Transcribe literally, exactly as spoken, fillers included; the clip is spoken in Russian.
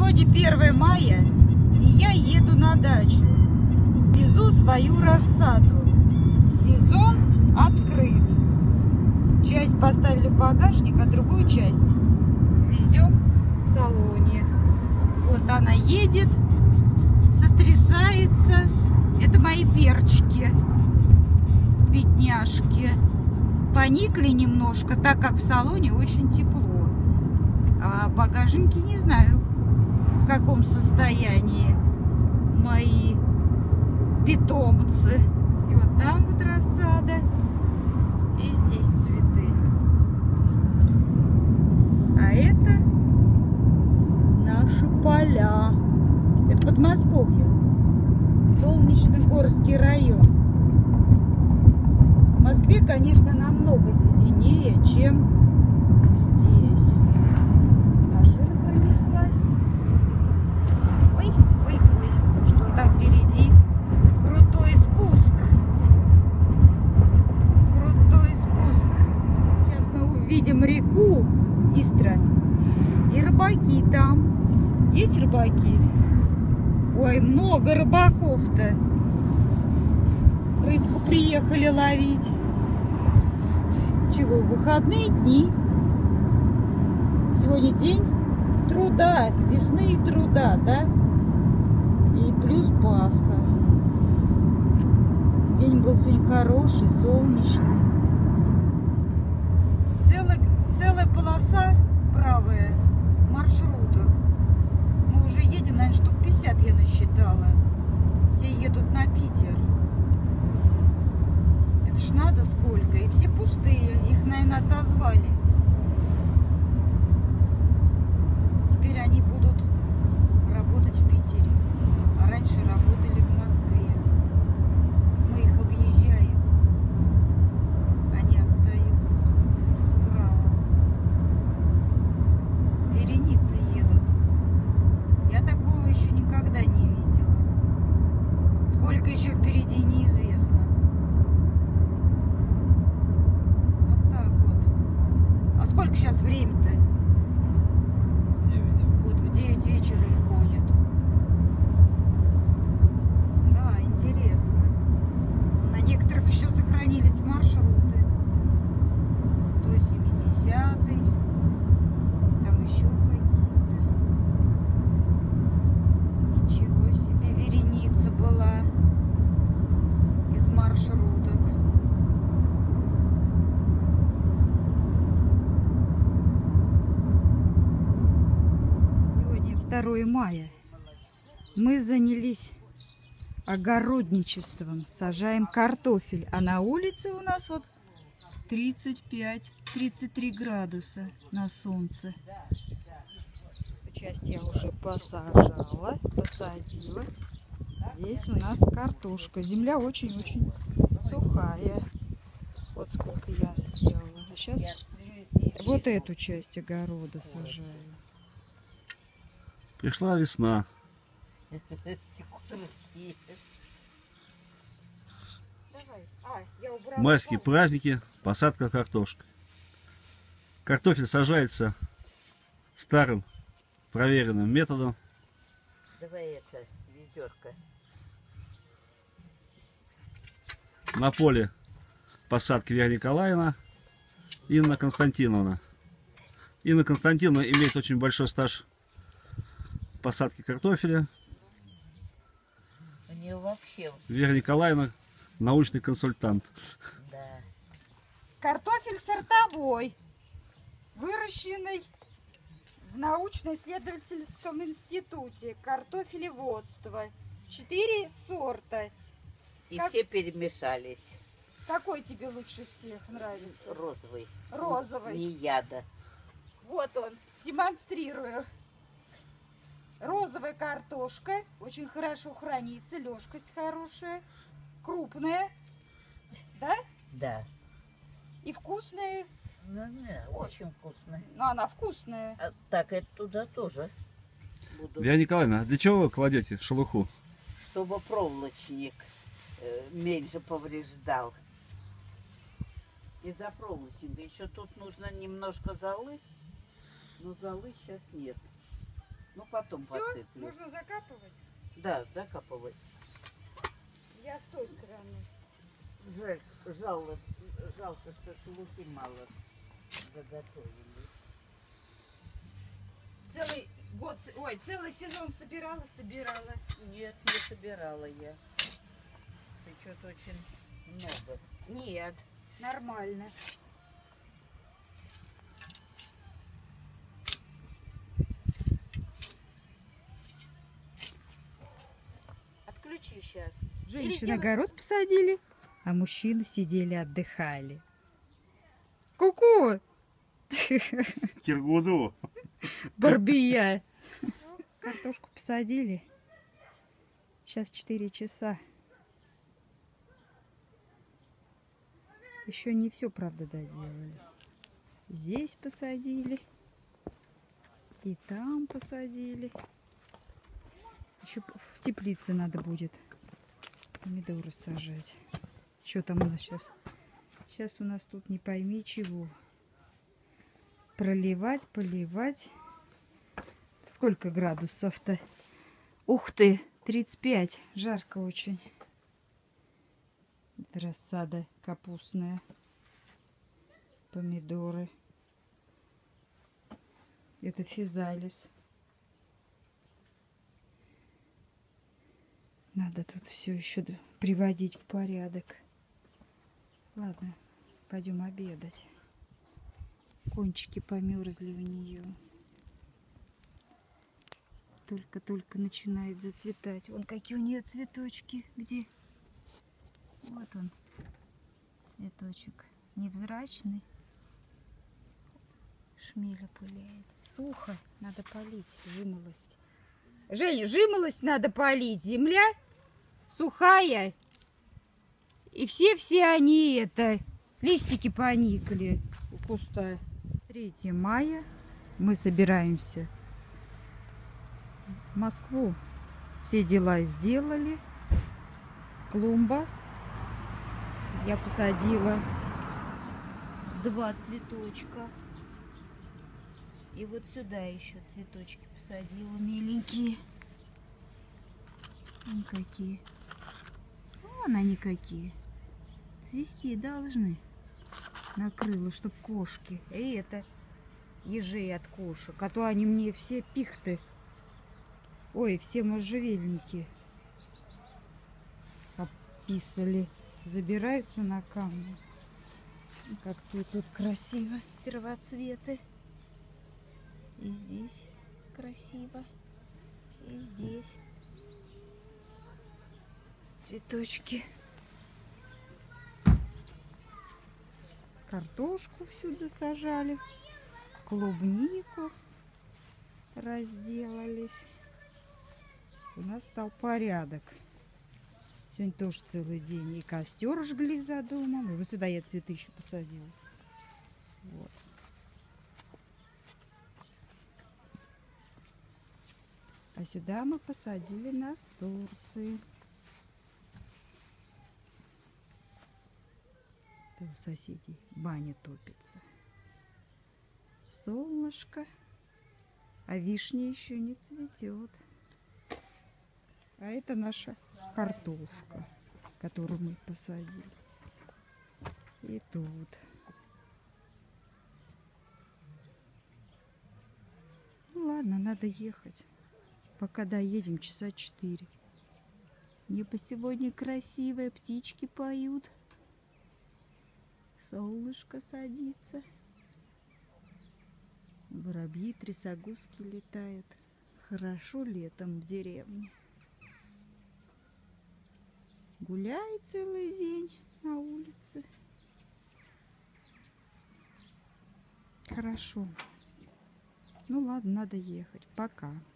Сегодня первое мая, и я еду на дачу. Везу свою рассаду. Сезон открыт. Часть поставили в багажник, а другую часть везем в салоне. Вот она едет, сотрясается. Это мои перчики, бедняжки. Поникли немножко, так как в салоне очень тепло. А в багажнике не знаю, в каком состоянии мои питомцы. И вот там вот рассада, и здесь цветы. А это наши поля. Это Подмосковье, Солнечногорский район. В Москве, конечно, намного зеленее, чем здесь. Машина пронеслась. Ой, ой, ой, что там впереди? Крутой спуск. Крутой спуск. Сейчас мы увидим реку Истра. И рыбаки там. Есть рыбаки? Ой, много рыбаков-то. Рыбку приехали ловить. Чего, выходные дни. Сегодня день труда, весны и труда, да? И плюс Пасха. День был сегодня хороший, солнечный. Целая, целая полоса правая маршруток. Мы уже едем, наверное, штук пятьдесят я насчитала. Все едут на Питер. Это ж надо сколько. И все пустые. Их, наверное, отозвали. Теперь они будут работать в Питере. А раньше работали в Москве. Мы их объезжаем. Они остаются справа. Вереницы едут. Я такого еще никогда не видела. Сколько еще впереди, неизвестно. Вот так вот. А сколько сейчас время-то? девять. Вот в девять вечера и гонят. Да, интересно. На некоторых еще сохранились маршруты. сто семидесятый. Там еще какие-то. Ничего себе, вереница была из маршруток. Сегодня второе мая. Мы занялись огородничеством. Сажаем картофель. А на улице у нас вот тридцать пять — тридцать три градуса на солнце. Часть я уже посажала, посадила. Здесь у нас картошка. Земля очень-очень сухая. Вот сколько я сделала. А сейчас вот эту часть огорода сажаю. Пришла весна. Давай. А, я убрала Майские палку. праздники, посадка картошки. Картофель сажается старым проверенным методом. Давай это, ведерко. На поле посадки Вера Николаевна, Инна Константиновна. Инна Константиновна имеет очень большой стаж посадки картофеля. У нее вообще, Вера Николаевна научный консультант. да. Картофель сортовой, выращенный в научно-исследовательском институте картофелеводства. Четыре сорта. И Как- все перемешались. Какой тебе лучше всех нравится? Розовый. Розовый. Не яда. Вот он, демонстрирую. Розовая картошка, очень хорошо хранится, лёжкость хорошая, крупная, да? Да. И вкусная. Ну, не, очень вкусно. Но она вкусная. А, так, это туда тоже буду. Вера Николаевна, а для чего вы кладете шелуху? Чтобы проволочник э, меньше повреждал. Из-за проволочника. Еще тут нужно немножко золы, но золы сейчас нет. Ну, потом Все, посыплю. можно закапывать. Да, закапывай. Я с той стороны. Жаль, жалко, жалко, что шелухи мало заготовили. Целый год, ой, целый сезон собирала, собирала. Нет, не собирала я. Ты что-то очень много. Нет, нормально. Отключи сейчас. Женщины огород посадили, а мужчины сидели, отдыхали. Ку-ку! Киргуду. Барбия! Картошку посадили. Сейчас четыре часа. Еще не все, правда, доделали. Здесь посадили. И там посадили. Еще в теплице надо будет помидоры сажать. Что там у нас сейчас? Сейчас у нас тут не пойми чего. Проливать, поливать. Сколько градусов-то? Ух ты, тридцать пять. Жарко очень. Это рассада капустная. Помидоры. Это физалис. Надо тут все еще приводить в порядок. Ладно, пойдем обедать. Кончики померзли у нее. Только-только начинает зацветать. Вон какие у нее цветочки. Где? Вот он. Цветочек. Невзрачный. Шмеля пыляет. Сухо. Надо полить. Жимолость. Жень, жимолость надо полить. Земля сухая. И все-все они это... Листики поникли у куста. третьего мая. Мы собираемся в Москву. Все дела сделали. Клумба. Я посадила два цветочка. И вот сюда еще цветочки посадила миленькие. Вон какие. Вон они какие. Цвести должны. Накрыла, чтоб кошки. И это ежей от кошек. А то они мне все пихты. Ой, все можжевельники описали. Забираются на камни. Как цветут красиво. Первоцветы. И здесь красиво. И здесь. Цветочки. Картошку всюду сажали. Клубнику разделались. У нас стал порядок. Сегодня тоже целый день. И костер жгли за домом. И вот сюда я цветы еще посадила. Вот. А сюда мы посадили настурции. Это у соседей баня топится. Солнышко. А вишня еще не цветет. А это наша картошка, которую мы посадили. И тут. Ну ладно, надо ехать. Пока доедем, часа четыре. Небо сегодня красивое, птички поют. Солнышко садится. Воробьи, трясогузки летают. Хорошо летом в деревне. Гуляй целый день на улице. Хорошо. Ну ладно, надо ехать. Пока.